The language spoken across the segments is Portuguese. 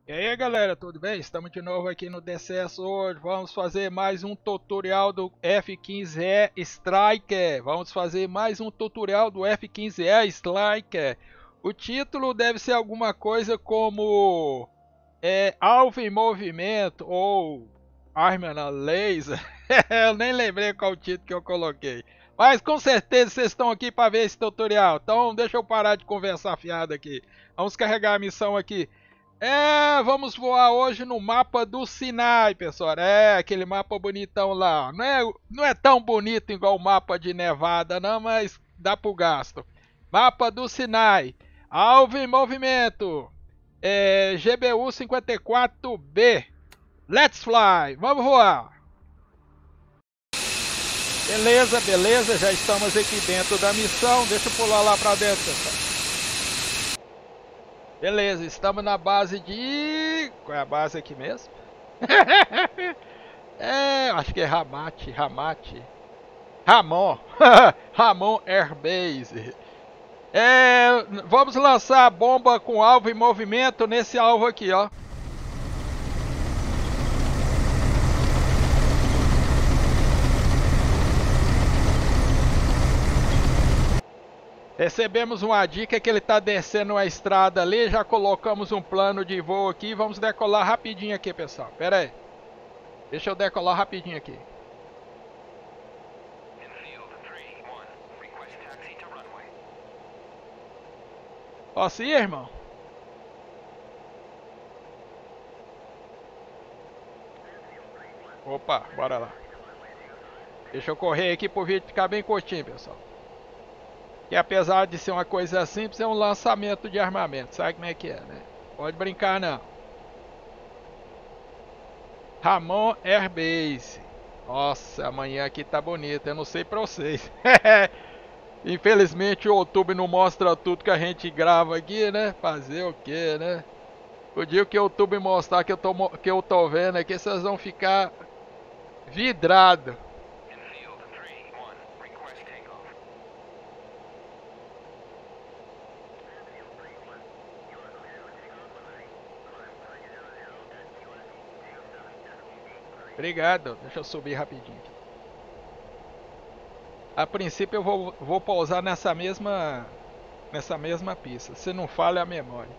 E aí galera, tudo bem? Estamos de novo aqui no DCS hoje. Vamos fazer mais um tutorial do F-15E Striker. Vamos fazer mais um tutorial do F-15E Striker. O título deve ser alguma coisa como alvo em movimento ou arma na laser. Eu nem lembrei qual o título que eu coloquei. Mas com certeza vocês estão aqui para ver esse tutorial. Então deixa eu parar de conversar fiado aqui. Vamos carregar a missão aqui. Vamos voar hoje no mapa do Sinai, pessoal. Aquele mapa bonitão lá. Não é tão bonito igual o mapa de Nevada, não, mas dá pro gasto. Mapa do Sinai. Alvo em movimento. GBU 54B. Let's fly. Vamos voar. Beleza, beleza. Já estamos aqui dentro da missão. Deixa eu pular lá pra dentro, pessoal. Beleza, estamos na base de... Qual é a base aqui mesmo? Acho que é Ramon. Ramon Air Base. Vamos lançar a bomba com alvo em movimento nesse alvo aqui, ó. Recebemos uma dica que ele está descendo a estrada ali, já colocamos um plano de voo aqui, vamos decolar rapidinho aqui, pessoal. Pera aí. Deixa eu decolar rapidinho aqui. Posso ir, irmão? Opa, bora lá. Deixa eu correr aqui pro vídeo ficar bem curtinho, pessoal. Que apesar de ser uma coisa simples, é um lançamento de armamento. Sabe como é que é, né? Pode brincar não. Ramon Air Base. Nossa, amanhã aqui tá bonito. Eu não sei pra vocês. Infelizmente o YouTube não mostra tudo que a gente grava aqui, né? Fazer o que, né? O dia que o YouTube mostrar que eu tô vendo aqui, vocês vão ficar vidrados. Obrigado, deixa eu subir rapidinho aqui. A princípio eu vou pousar nessa mesma pista, se não falha a memória.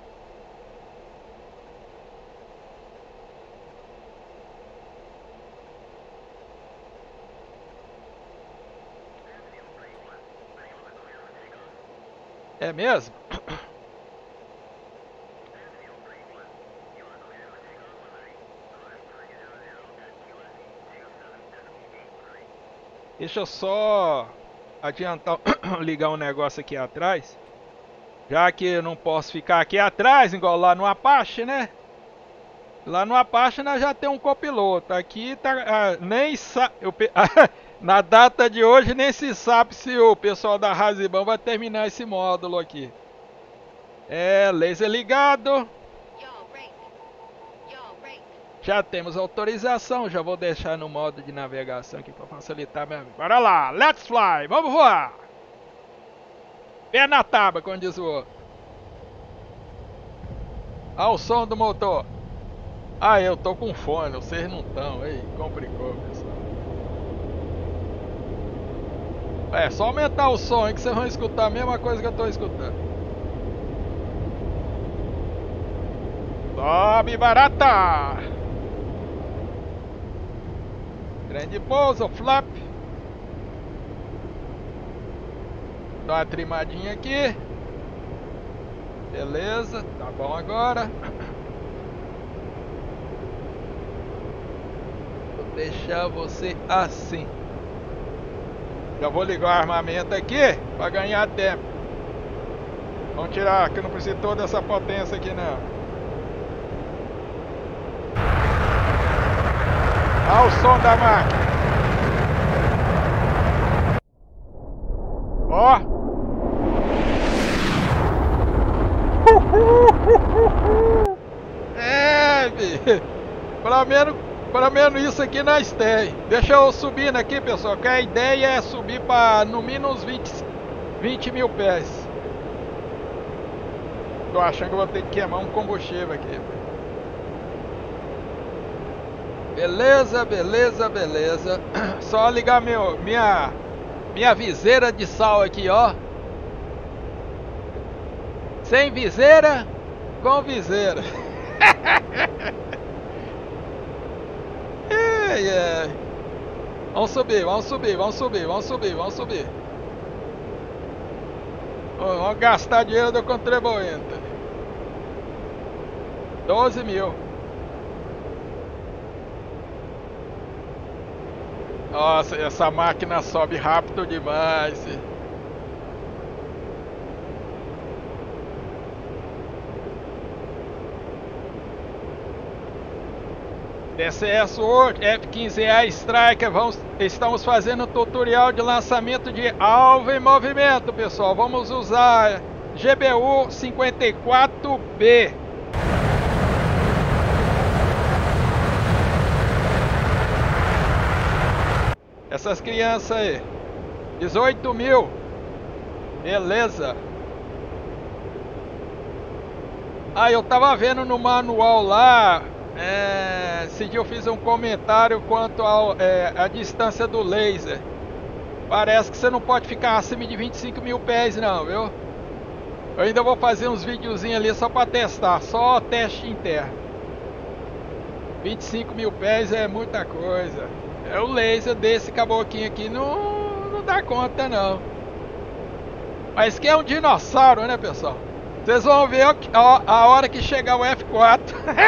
É mesmo? Deixa eu só adiantar, ligar um negócio aqui atrás. Já que eu não posso ficar aqui atrás, igual lá no Apache, né? Lá no Apache nós já tem um copiloto. Aqui tá, nem sabe. Na data de hoje nem se sabe se o pessoal da Raziban vai terminar esse módulo aqui. Laser ligado. Já temos autorização, já vou deixar no modo de navegação aqui para facilitar minha vida. Bora lá, let's fly, vamos voar! Pé na tábua, como diz o outro. Olha o som do motor. Eu tô com fone, vocês não estão, aí complicou, pessoal. Só aumentar o som aí que vocês vão escutar a mesma coisa que eu tô escutando. Sobe barata! Grande pouso, flap. Dá uma trimadinha aqui. Beleza, tá bom agora. Vou deixar você assim. Já vou ligar o armamento aqui para ganhar tempo. Vamos tirar, que eu não preciso toda essa potência aqui não. Olha o som da máquina. Ó. Pelo menos isso aqui nós tem. Deixa eu subir aqui, pessoal, que a ideia é subir para no mínimo uns 20 mil pés. Tô achando que eu vou ter que queimar um combustível aqui. Beleza, beleza, beleza. Só ligar minha viseira de sal aqui, ó. Sem viseira, com viseira. Ai, ai. Vamos subir, vamos subir, vamos subir, vamos subir, vamos subir. Vamos gastar dinheiro do contribuinte. 12 mil. Nossa, essa máquina sobe rápido demais. DCS World F-15E Striker, estamos fazendo um tutorial de lançamento de alvo em movimento, pessoal. Vamos usar GBU 54B. Essas crianças aí, 18 mil. Beleza. Ah, eu tava vendo no manual lá. Esse dia eu fiz um comentário quanto à distância do laser. Parece que você não pode ficar acima de 25 mil pés não, viu? Eu ainda vou fazer uns videozinhos ali só para testar, só teste interno. 25 mil pés é muita coisa. O laser desse caboquinho aqui não dá conta não. Mas que é um dinossauro, né, pessoal? Vocês vão ver a hora que chegar o F4.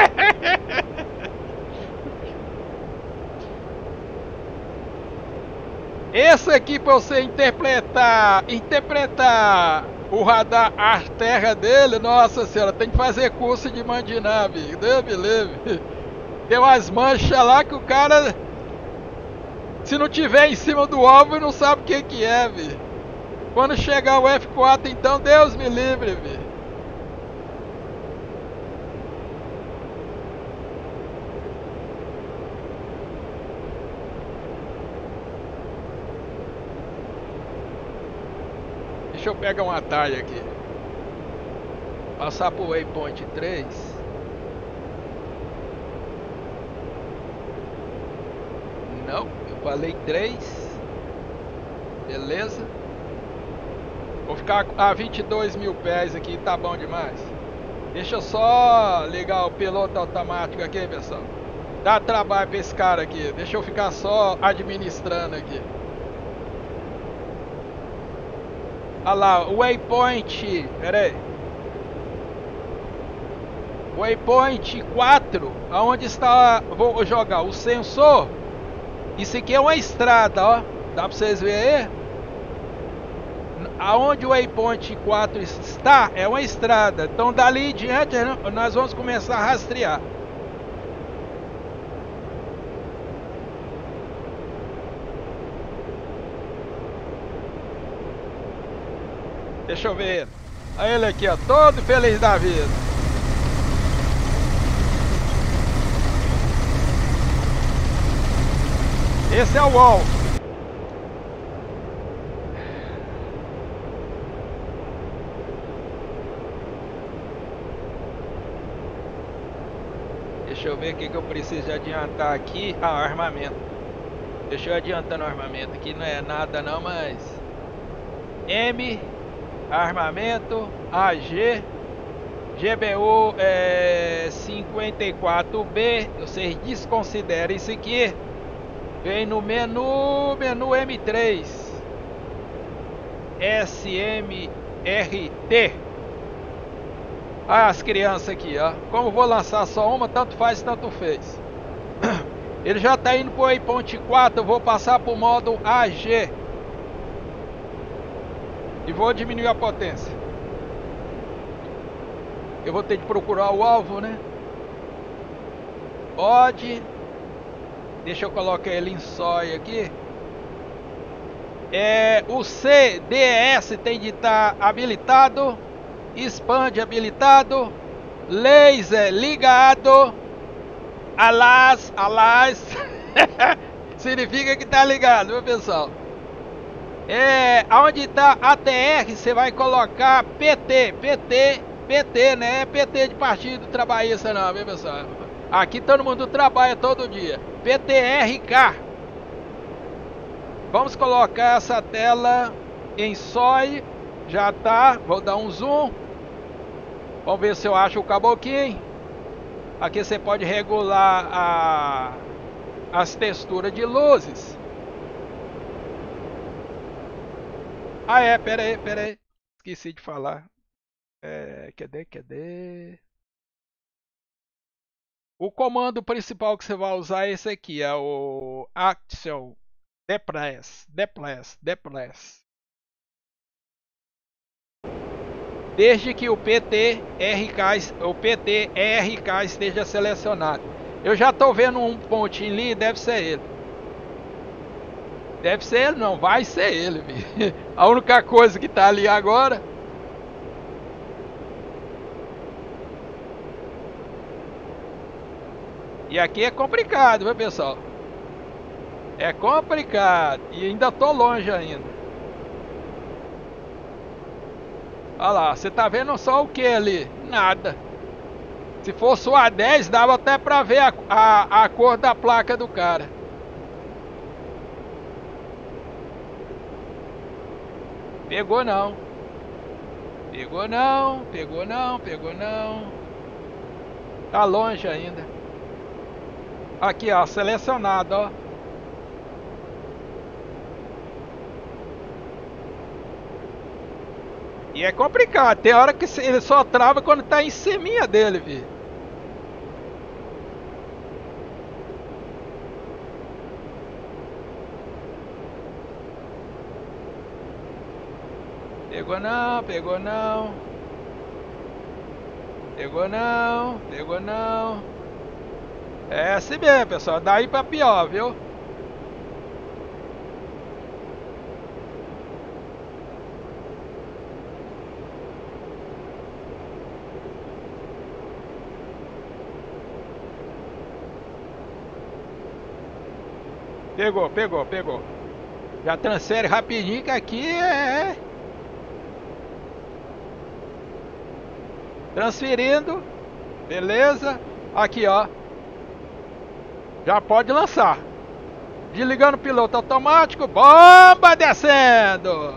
Esse aqui, para você interpretar o radar ar-terra dele, nossa senhora, tem que fazer curso de mandinave. Deus me livre. Tem umas manchas lá que o cara, se não tiver em cima do alvo, não sabe o que é, vi. Quando chegar o F4, então, Deus me livre, vi. Deixa eu pegar um atalho aqui. Passar pro Waypoint 3. Não, eu falei 3. Beleza. Vou ficar a 22 mil pés aqui, tá bom demais. Deixa eu só ligar o piloto automático aqui, pessoal. Dá trabalho pra esse cara aqui. Deixa eu ficar só administrando aqui. Olha lá, o Waypoint, pera aí. Waypoint 4, aonde está, vou jogar o sensor. Isso aqui é uma estrada, ó. Dá pra vocês verem aí? Aonde o Waypoint 4 está, é uma estrada. Então dali em diante nós vamos começar a rastrear. Deixa eu ver. Olha ele aqui, ó, todo feliz da vida. Esse é o UOL. Deixa eu ver o que eu preciso adiantar aqui. Ah, armamento. Deixa eu adiantando o armamento. Aqui não é nada não, mas... M... Armamento, AG, GBU 54B, vocês desconsiderem isso aqui. Vem no menu M3, SMRT. Olha as crianças aqui, ó. Como vou lançar só uma, tanto faz, tanto fez. Ele já está indo para o Waypoint 4, eu vou passar para o modo AG. E vou diminuir a potência. Eu vou ter que procurar o alvo, né? Pode. Deixa eu colocar ele em sóia aqui. O CDS tem de estar habilitado. Expande habilitado. Laser ligado. Alas. Significa que tá ligado, viu, pessoal? Onde está ATR, você vai colocar PT, né? PT de Partido Trabalhista não, viu, pessoal? Aqui todo mundo trabalha todo dia. PTRK. Vamos colocar essa tela em SOI. Já tá, vou dar um zoom. Vamos ver se eu acho o caboquinho. Aqui você pode regular as texturas de luzes. Ah, é, pera aí. Esqueci de falar. Cadê? O comando principal que você vai usar é esse aqui, é o Action Depress. Desde que o PTRK esteja selecionado. Eu já estou vendo um pontinho ali, deve ser ele. Deve ser ele não, vai ser ele, viu? A única coisa que está ali agora. E aqui é complicado, viu, pessoal? É complicado. E ainda tô longe ainda. Olha lá, você tá vendo só o que ali? Nada. Se fosse o A10, dava até pra ver a cor da placa do cara. Pegou não. Pegou não. Tá longe ainda. Aqui, ó, selecionado, ó. E é complicado, tem hora que ele só trava quando tá em cima dele, viu? Pegou não. É assim mesmo, pessoal, daí pra pior, viu? Pegou. Já transfere rapidinho que aqui é... Transferindo. Beleza. Aqui, ó. Já pode lançar. Desligando o piloto automático. Bomba descendo.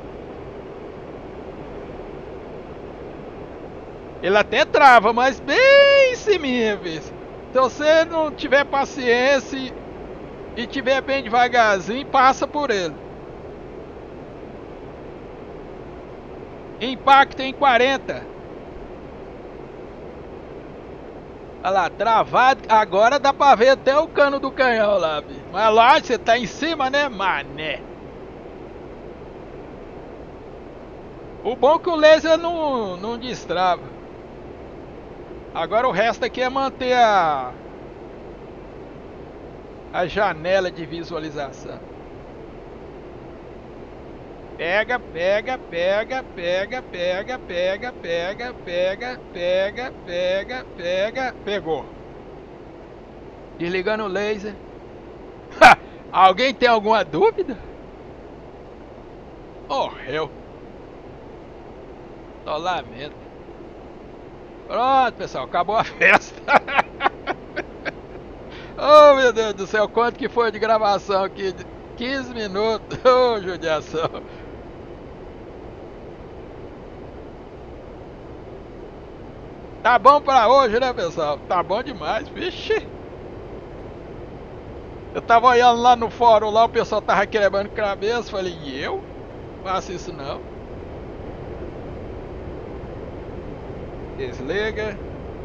Ele até trava, mas bem em cima, viu? Se você não tiver paciência e tiver bem devagarzinho, passa por ele. Impacto em 40. Olha lá, travado. Agora dá pra ver até o cano do canhão lá, bicho. Mas lá você tá em cima, né, mané? O bom é que o laser não destrava. Agora o resto aqui é manter a janela de visualização. Pega. Pegou. Desligando o laser. Alguém tem alguma dúvida? Morreu. Só lamento. Pronto, pessoal, acabou a festa. Oh, meu Deus do céu, quanto que foi de gravação aqui? 15 minutos. Oh, judiação. Tá bom pra hoje, né, pessoal? Tá bom demais, vixe. Eu tava olhando lá no fórum, lá o pessoal tava quebrando cabeça. Falei, e eu? Faço isso não. Desliga.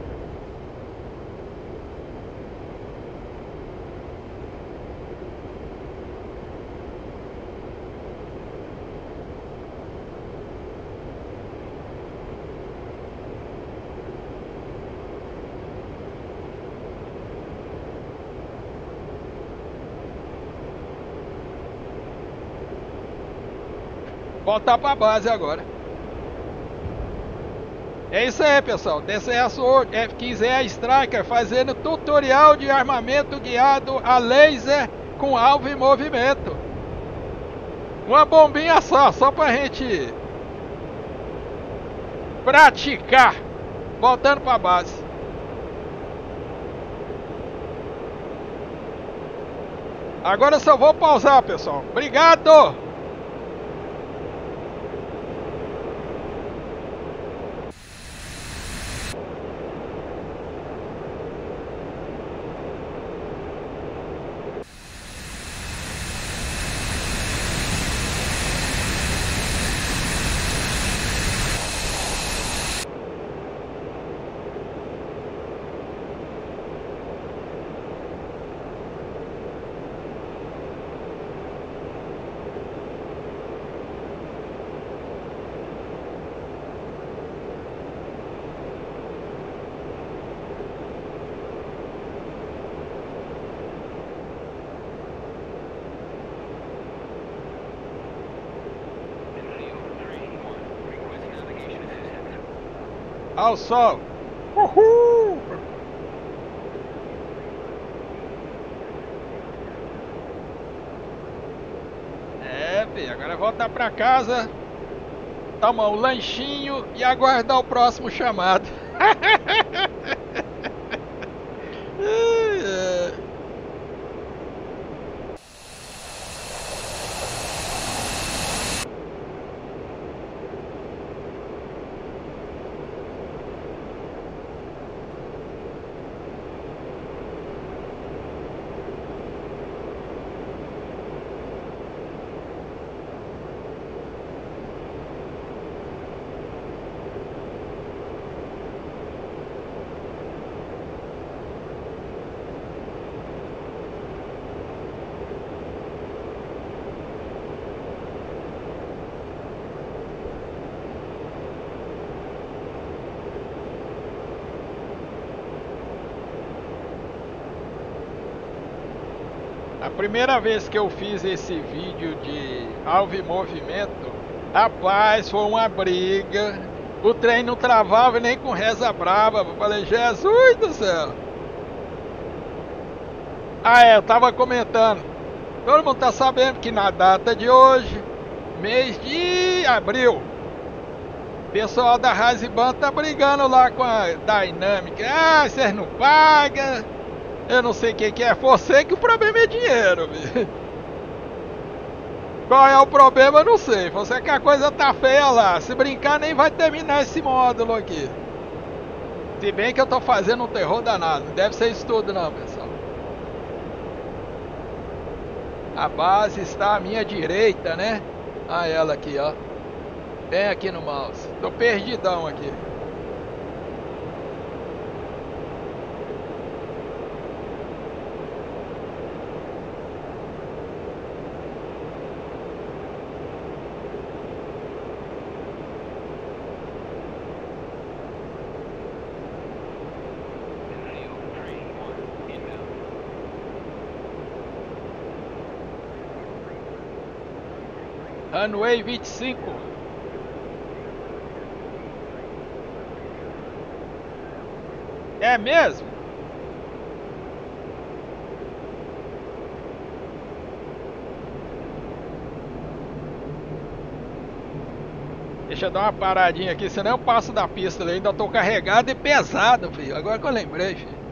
Voltar pra base agora. É isso aí, pessoal. DCS F15E Striker fazendo tutorial de armamento guiado a laser com alvo em movimento. Uma bombinha só pra gente praticar. Voltando pra base. Agora eu só vou pausar, pessoal. Obrigado! Ao sol! Uhul! É, filho, agora voltar pra casa, tomar um lanchinho e aguardar o próximo chamado. A primeira vez que eu fiz esse vídeo de alvo em movimento, rapaz, foi uma briga. O trem não travava nem com reza brava. Eu falei, Jesus do céu. Ah, é, eu tava comentando. Todo mundo tá sabendo que na data de hoje, mês de abril, o pessoal da Raziban tá brigando lá com a Dynamic. Ah, vocês não pagam. Eu não sei o que é. Você que o problema é dinheiro, viu? Qual é o problema, eu não sei. Você que a coisa tá feia lá. Se brincar, nem vai terminar esse módulo aqui. Se bem que eu tô fazendo um terror danado. Não deve ser isso tudo não, pessoal. A base está à minha direita, né? Ah, ela aqui, ó. Bem aqui no mouse. Tô perdidão aqui. Runway 25. É mesmo? Deixa eu dar uma paradinha aqui, senão eu passo da pista. Eu ainda tô carregado e pesado, filho. Agora que eu lembrei, filho.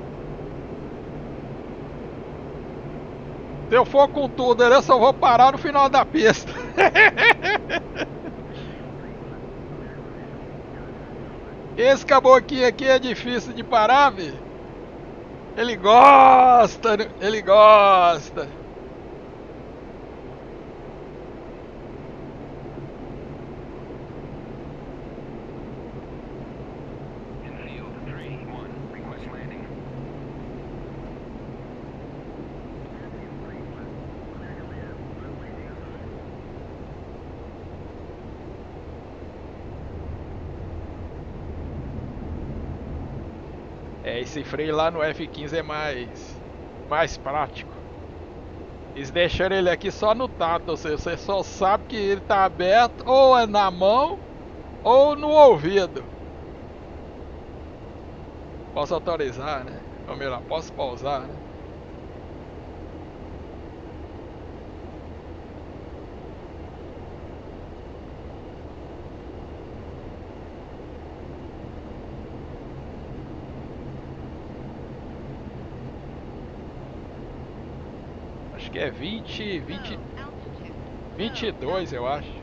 Se eu for com tudo, eu só vou parar no final da pista. Esse caboclinho aqui é difícil de parar, velho. Ele gosta, ele gosta. É, esse freio lá no F15 é mais prático. Eles deixaram ele aqui só no tato, ou seja, você só sabe que ele tá aberto ou é na mão ou no ouvido. Posso autorizar, né? Ou melhor, posso pausar, né? que é 22, eu acho.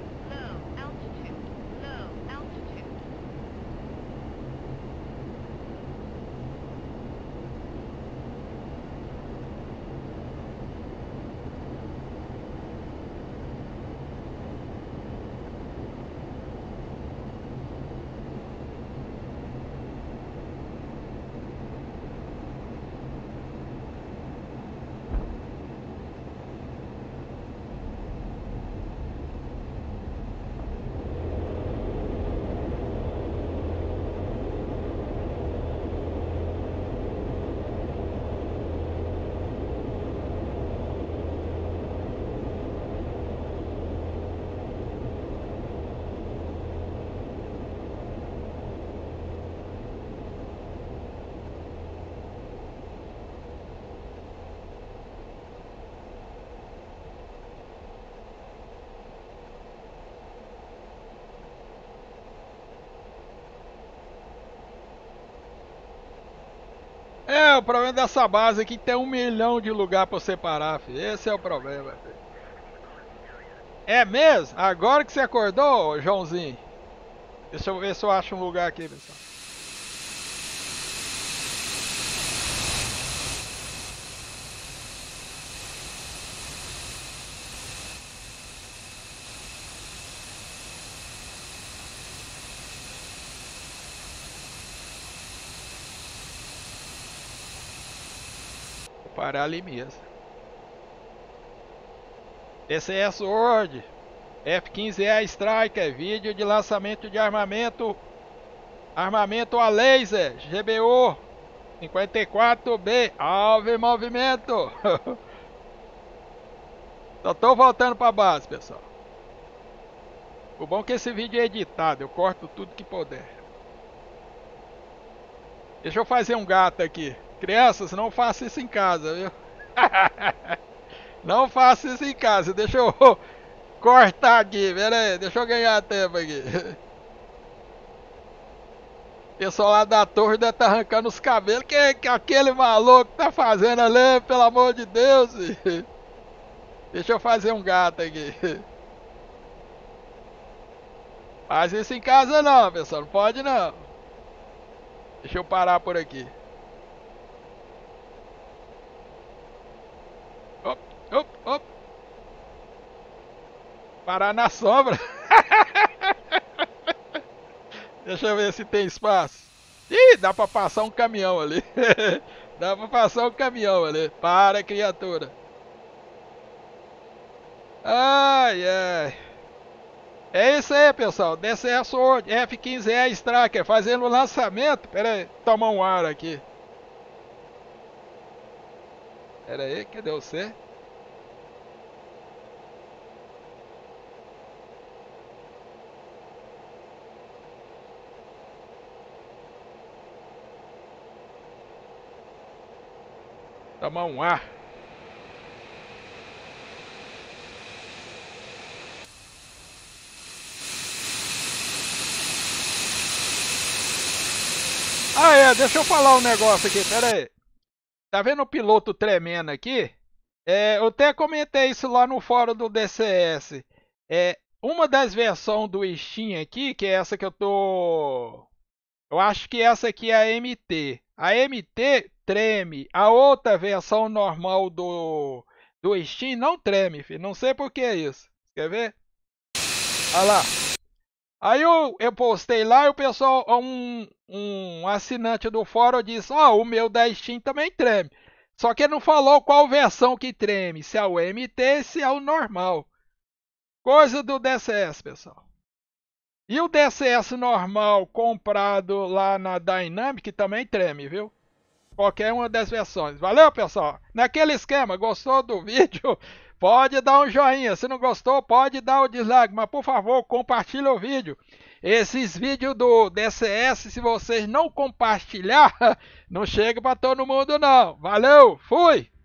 É, o problema dessa base aqui tem 1 milhão de lugar pra você parar, filho. Esse é o problema, filho. É mesmo? Agora que você acordou, Joãozinho? Deixa eu ver se eu acho um lugar aqui, pessoal. Vou parar ali mesmo. DCS World F-15E Striker, vídeo de lançamento de armamento a laser, GBU 54B, alvo em movimento. Só tô voltando pra base, pessoal. O bom é que esse vídeo é editado, eu corto tudo que puder. Deixa eu fazer um gato aqui. Crianças, não faça isso em casa, viu? Não faça isso em casa, deixa eu cortar aqui, pera aí, deixa eu ganhar tempo aqui. O pessoal lá da torre deve estar arrancando os cabelos. Que aquele maluco tá fazendo ali, pelo amor de Deus? Deixa eu fazer um gato aqui. Faz isso em casa não, pessoal, não pode não. Deixa eu parar por aqui. Op, op, op. Parar na sombra. Deixa eu ver se tem espaço. Ih, dá pra passar um caminhão ali. Dá pra passar um caminhão ali. Para, criatura. Ai, ai. É isso aí, pessoal. DCS World F-15E Striker fazendo o lançamento. Pera aí, tomar um ar aqui. Pera aí, cadê você? Tomar um ar. Ah, é, deixa eu falar um negócio aqui, pera aí. Tá vendo o piloto tremendo aqui? Eu até comentei isso lá no fórum do DCS. Uma das versões do Steam aqui, que é essa que eu tô... Eu acho que essa aqui é a MT. A MT treme. A outra versão normal do Steam não treme, filho. Não sei por que isso. Quer ver? Olha lá. Aí eu postei lá e o pessoal, um assinante do fórum disse, o meu da Steam também treme. Só que não falou qual versão que treme, se é o MT, se é o normal. Coisa do DCS, pessoal. E o DCS normal comprado lá na Dynamic também treme, viu? Qualquer uma das versões. Valeu, pessoal? Naquele esquema, gostou do vídeo? Pode dar um joinha. Se não gostou, pode dar o dislike. Mas, por favor, compartilhe o vídeo. Esses vídeos do DCS, se vocês não compartilhar, não chega para todo mundo, não. Valeu, fui!